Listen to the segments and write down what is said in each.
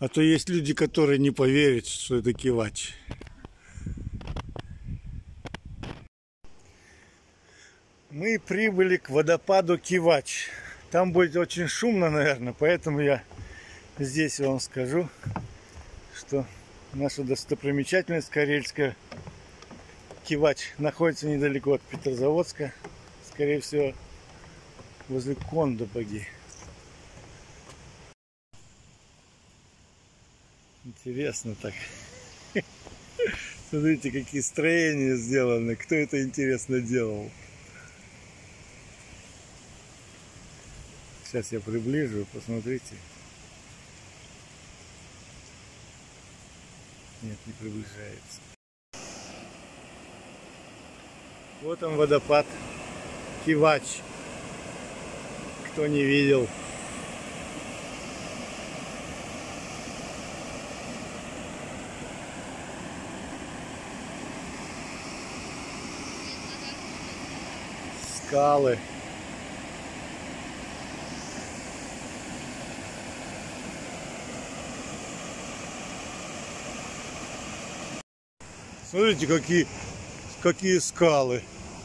А то есть люди, которые не поверят, что это Кивач. Мы прибыли к водопаду Кивач. Там будет очень шумно, наверное, поэтому я здесь вам скажу, что наша достопримечательность карельская Кивач находится недалеко от Петрозаводска, скорее всего, возле Кондопоги. Интересно так. Смотрите, какие строения сделаны. Кто это, интересно, делал? Сейчас я приближу, посмотрите. Нет, не приближается. Вот он, водопад Кивач. Кто не видел. Скалы. Смотрите, какие скалы.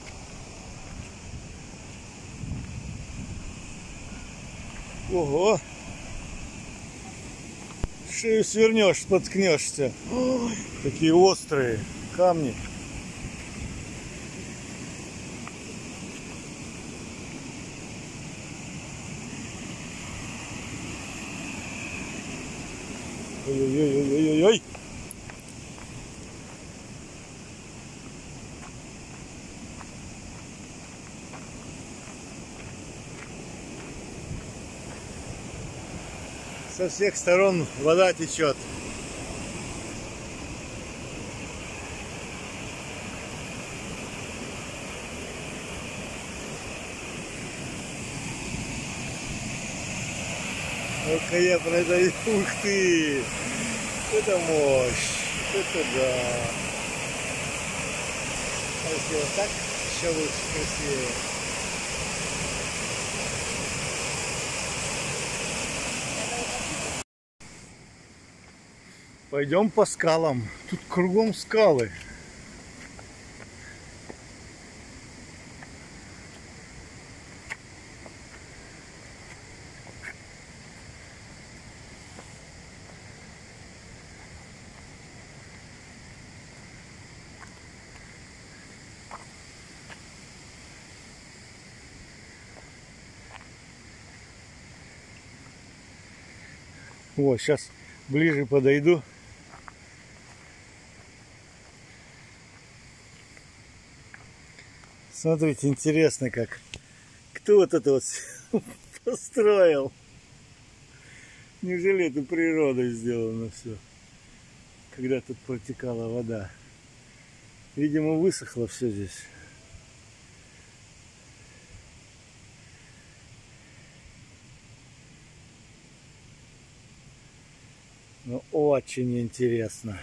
Ого! Шею свернешь, споткнешься. Ой, такие острые камни. Ой-ой-ой-ой-ой-ой! Со всех сторон вода течет. Ну-ка я продаю. Ух ты! Это мощь! Это да! А если вот так, еще лучше, красивее. Пойдем по скалам. Тут кругом скалы. Вот, сейчас ближе подойду. Смотрите, интересно как. Кто вот это вот построил? Неужели это природой сделано все? Когда тут протекала вода. Видимо, высохло все здесь. Ну, очень интересно.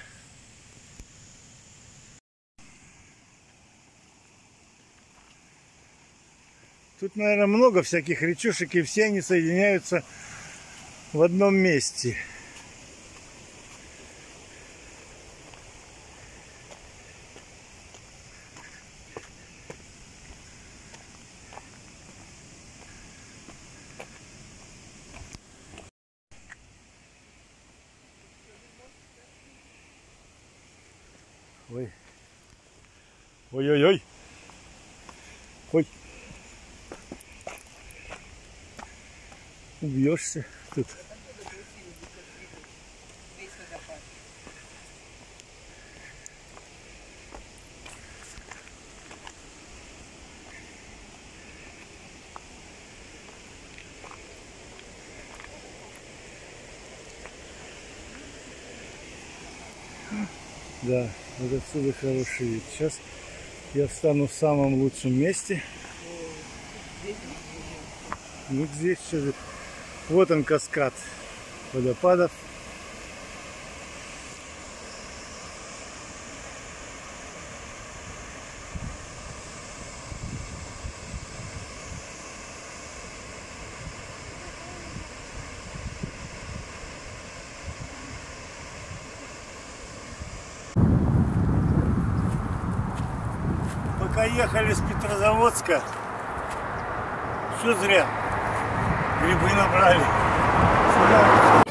Тут, наверное, много всяких речушек, и все они соединяются в одном месте. Ой. Ой-ой-ой. Ой. Убьешься тут. Да, вот отсюда хороший вид. Сейчас я встану в самом лучшем месте. Вот здесь что-то. Вот он, каскад водопадов. Пока ехали с Петрозаводска, все зря. Грибы набрали. Сюда.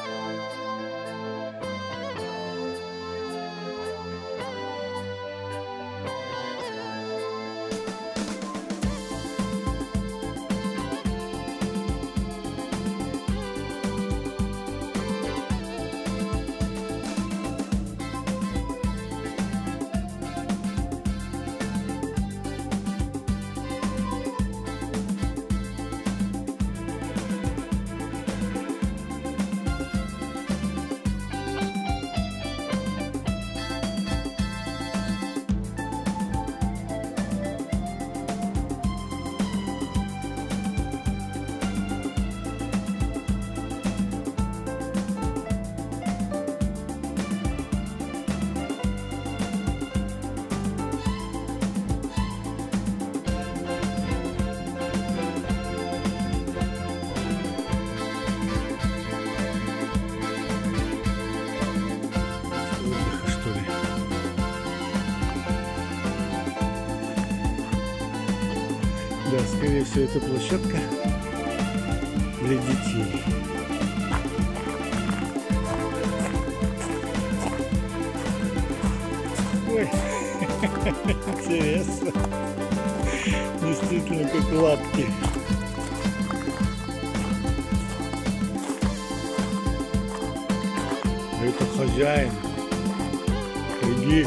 Да, скорее всего, это площадка для детей. Ой, интересно. Действительно, как лапки. Это хозяин. Иди.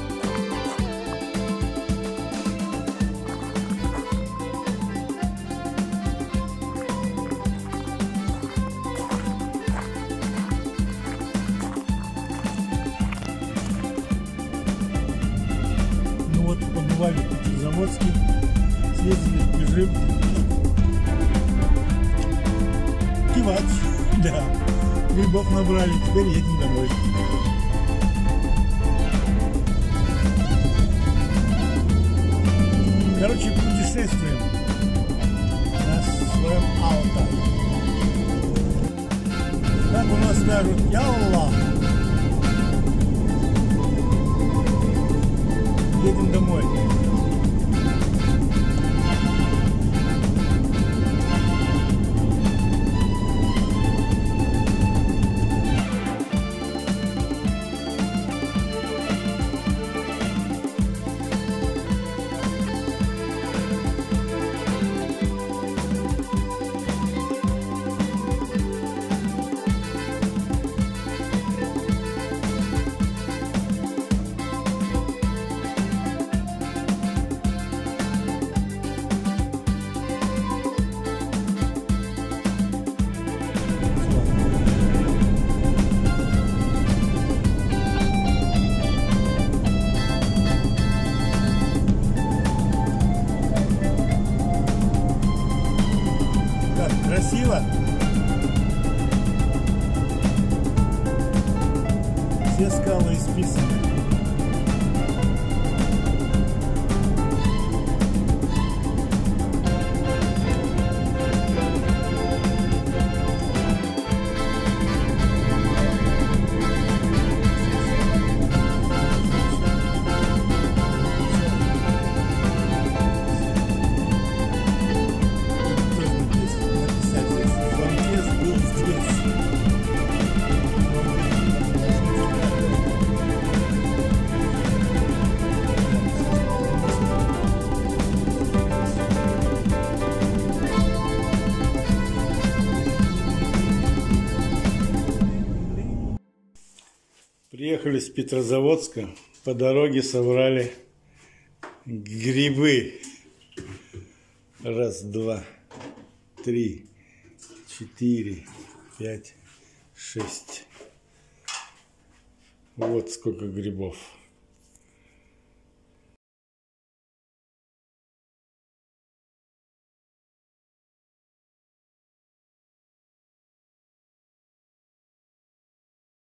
Вот побывали в Петрозаводске, съездили, бежим. Кивать, да. Грибов набрали, теперь едем домой. Короче, путешествуем на своем ауто. Как у нас скажут, ялла. Едем домой. Красиво. Все скалы исписаны. Приехали с Петрозаводска, по дороге собрали грибы. Раз, два, три, 4, 5, 6. Вот сколько грибов.